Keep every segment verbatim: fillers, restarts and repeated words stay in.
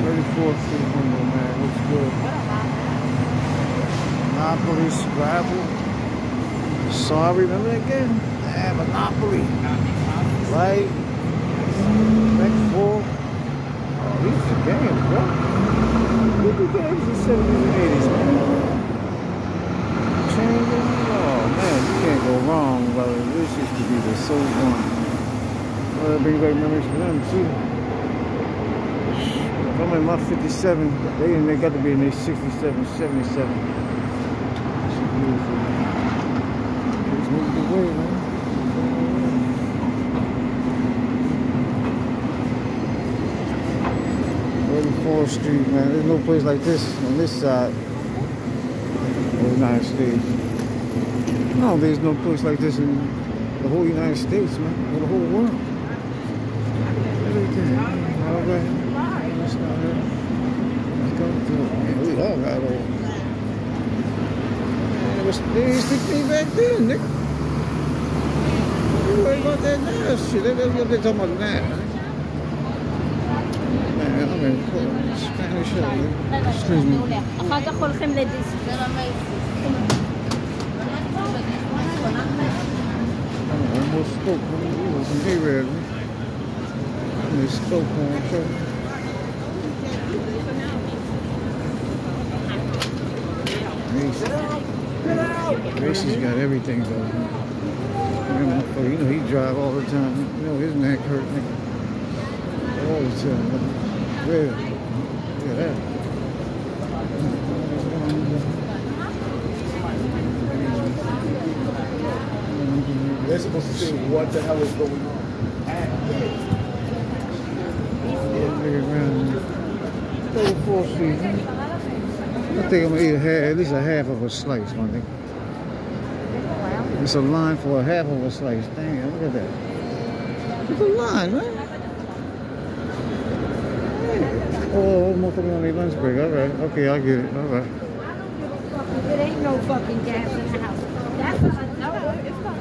thirty-fourth Street window, man. Looks good. Monopoly, Scrabble. Sorry, remember that game? Yeah, Monopoly. Right? Back four. Oh, these are games, bro. Look at the games in the seventies and eighties, man. Changing. Oh, man, you can't go wrong, brother. This used to be the so fun. Well, that brings back memories for them, too. I'm in my fifty-seven. They, they got to be in their sixty-seven, seventy-seven. It's beautiful. It's moving the way, man. thirty-fourth Street, man. There's no place like this on this side of the United States. No, there's no place like this in the whole United States, man. Or the whole world. Everything. All right. That's not it. Let's go to it, man. We all got old. They used to be back then, nigga. You worry about that now shit. That's what they're talking about now. Man, I'm in Spanish. Excuse me. אחר כך הולכים לדיסק. Almost spoke. He wasn't here, man. I spoke on show. Macy's got everything though. You know he drive all the time. You know his neck hurt, nigga. All the time. Where? Look at that. They're supposed to see what the hell is going on. thirty-fourth Street. I think I'm gonna eat a half, at least a half of a slice, my nigga. It's a line for a half of a slice. Damn, look at that. It's a line, man. Hey. Oh, motherfucker on their lunch break. All right. Okay, I get it. All right. There ain't no fucking gas in the house. That's not, no, it's not.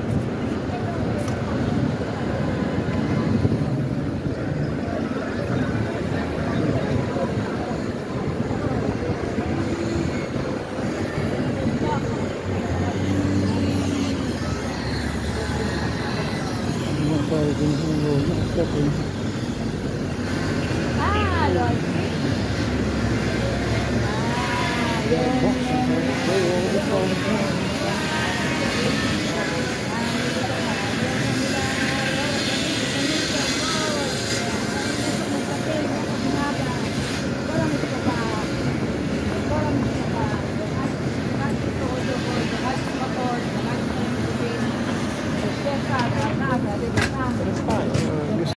Ah, Lord.